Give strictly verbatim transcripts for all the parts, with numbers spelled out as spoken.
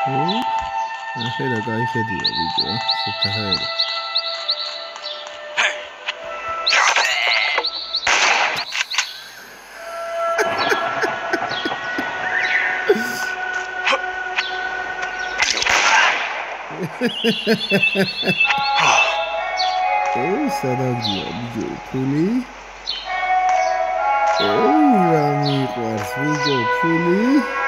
ახლა გაიხედია ბიჭო, სუფთაერა. Oh, სადაგია ბიჭო, ფული. Oh, რა მიყვარს ბიჭო, ფული.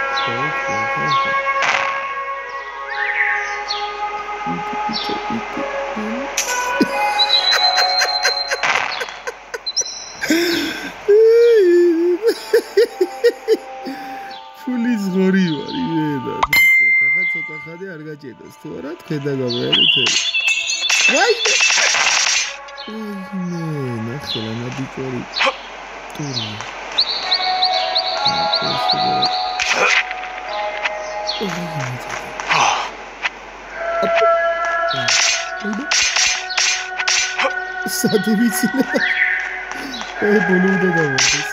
ფულის ღორი ვარ, იმედა. ახლა ცოტა ხანი არ გაჭედოს, თუ არა თქვენ დაგავიარეთ. ვაიმე! ვაიმე, ნახე რა ბიჭორი. ტური. სადივიცინე. ე ბოლოდა დავარდეს.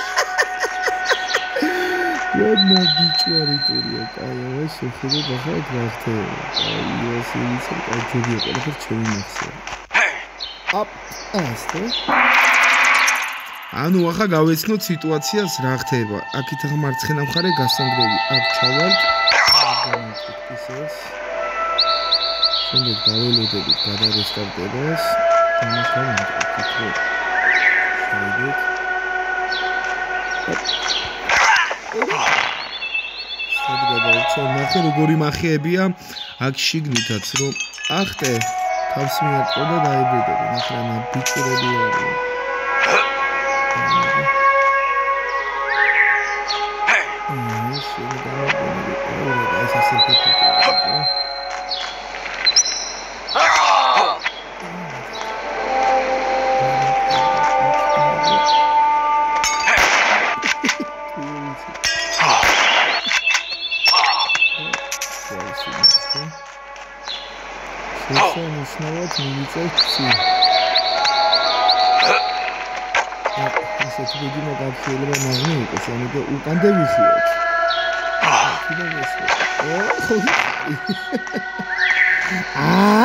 Ладно, бичвარი ტურია, კაი, შეხედე ახლა გახდება. აი, ესე ვიცი, აჯობია, ყველაფერ ჩემი მახსოვს. აპ, ასტო. ანუ ახლა გავეცნოთ სიტუაციას რა ხდება. აქეთ ახლა მარცხენა მხარე გასანგრევი. აქ ჩავალთ. ისეს. შემდეგ დაველოდებით გადარესტარტებას. ამასთან ვაკეთებ. შევიდეთ. სადღაც ნახე როგორი მახეებია აქ შიგნითაც რომ ახტე თავს მიაწყო და დაიბედები ნახე რა ბიჭურები არიან ეს შეგამოგონები ოღონდ ეს ასე ფიქრობ Снова милицейцы. Если видимо, как фильмы нужны, то они то у кандевисиот. А,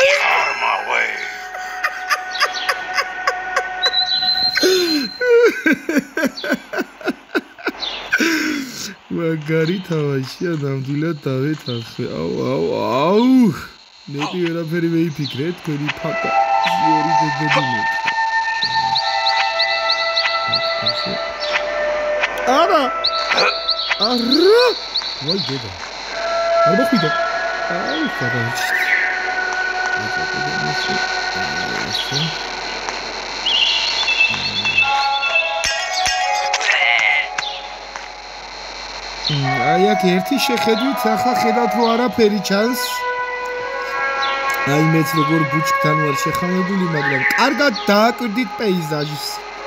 მაგარი თავაშია ნამდვილად დავეთახე. აუ, აუ, აუ. ნეტი ვერაფერი მეიფიქრე, თქვენი ფაკა ზიორი დედებინე. არა! არა! ვაი დედა. არ მოხვიდა. აი, გადავჭი. აი, აქ ერთი შეხედვით ახლა ხედავთ რომ არაფერი ჩანს. აი მეც როგორ ბუჩქთან ვარ შეხამებული, მაგრამ კარგად დააკვირდით პეიზაჟს.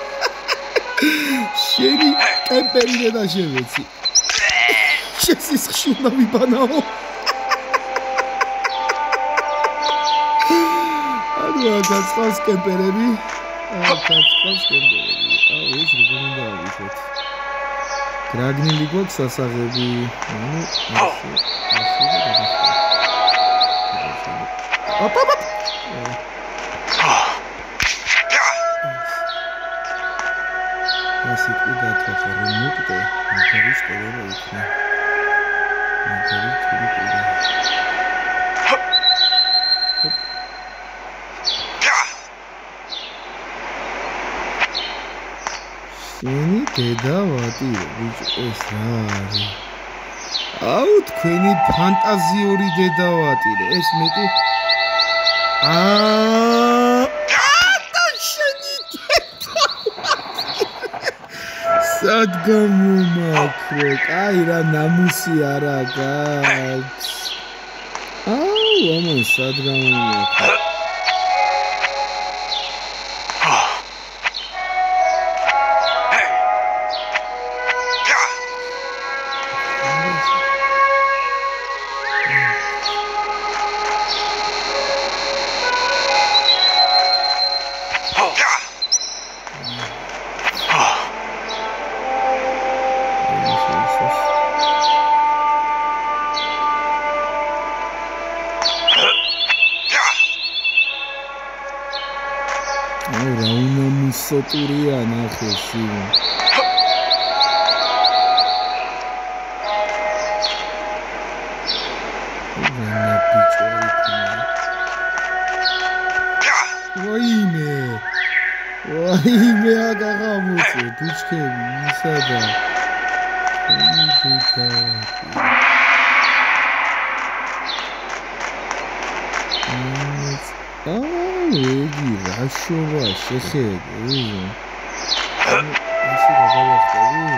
შენი ტემპერი და შევეცი. შესისხში უნდა ვიბანაო. ანუ გასწავს კემპერები. აა გასწავს კემპერები. აუ ეს როგორ უნდა ავიღოთ. გრაგნილი გვაქვს სასაღები. ანუ ასე ასე გადახდა. Op, op, op. Als ik u dat wat remote, dan kan ik het wel even. Dan kan ik het niet doen. Seni dedavati, which is rare. Out, kveni fantaziouri dedavati. Es meti. აა და შენით სად გამომაქრე კაი რა ნამუსი არა გაქვს აუ ამან სად გამომაქრე სოტურია ნახე სიმ ვაიმე ვაიმე აგაღამუწე ბუჩქები ისადა აუ ეგი რა შოვა შეხედე ასე გადავახტები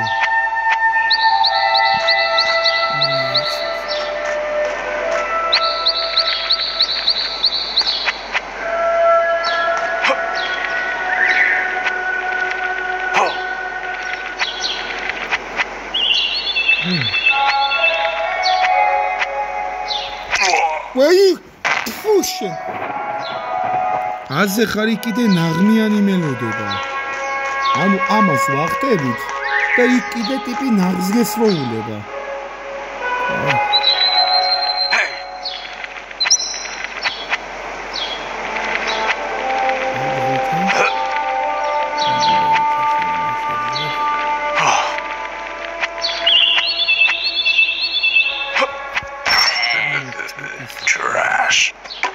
ვაი ფუშენ აზე ხარი კიდე ნაღმიანი მელოდება ანუ ამას ვახტებით და იქ კიდე ტიპი ნაღს გესროულება Trash.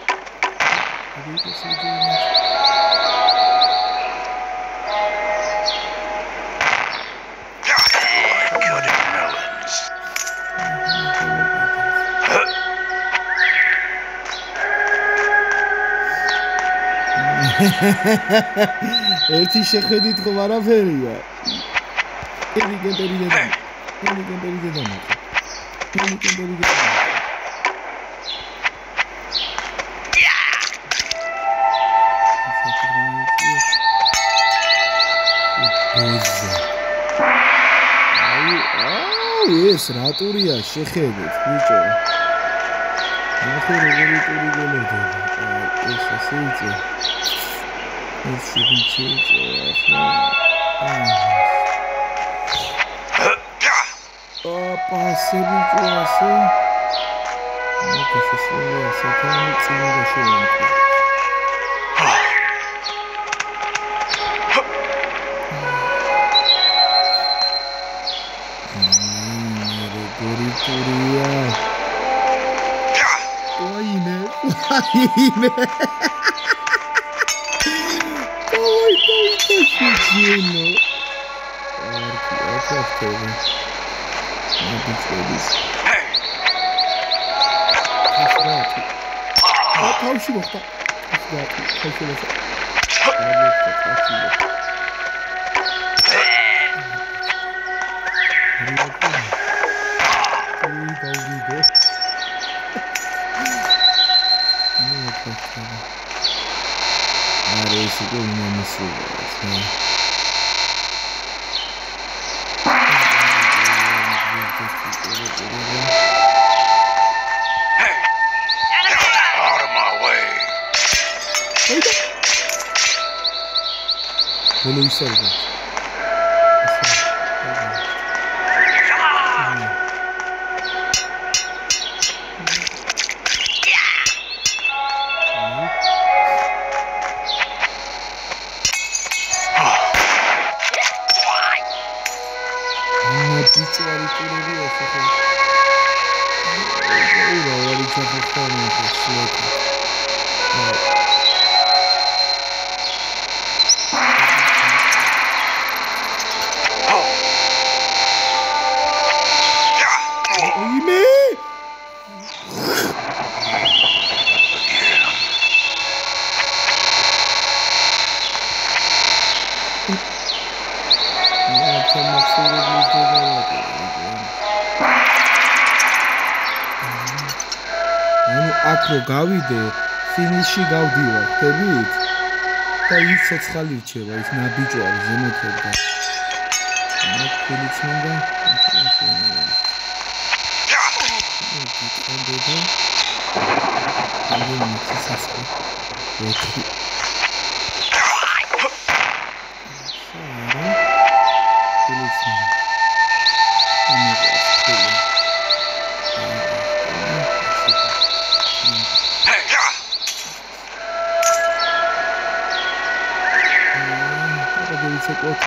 Good melons. ერთი შეხედით ხო არაფერია. ენი გემბერი დედა. ენი გემბერი დედა. ენი გემბერი დედა. ეს რატურია შეხედეთ ბიჭო ნახე როგორი ტური გელოდება ეს ასე იწე ეს შეიძლება ახლა ოპა ასე ბიჭო ასე ნახე შესრულია საკანი წინა შეემტკი Turия. Ваиме, ваиме. Ой, ой, тащительно. Арки, акафтовый. Надо сходить. Кашдати. А, тавши бахта. Кашдати, тавши бахта. Кашдати, тавши бахта. Are esse que não me suga, né? Hey! Out of my way! Olha isso aí, cara. აქ რო გავიდე, ფინიში გავდივარ, ხდებით? და ის ცოცხალი რჩება, ის ნაბიჯო არის ზემოთებდა. აქ ფილიც მინდა. ცეკვოთ.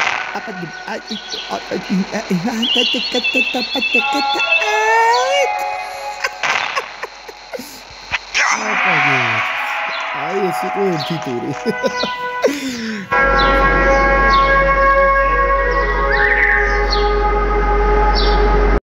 აი ეს იყო ერთი ტური.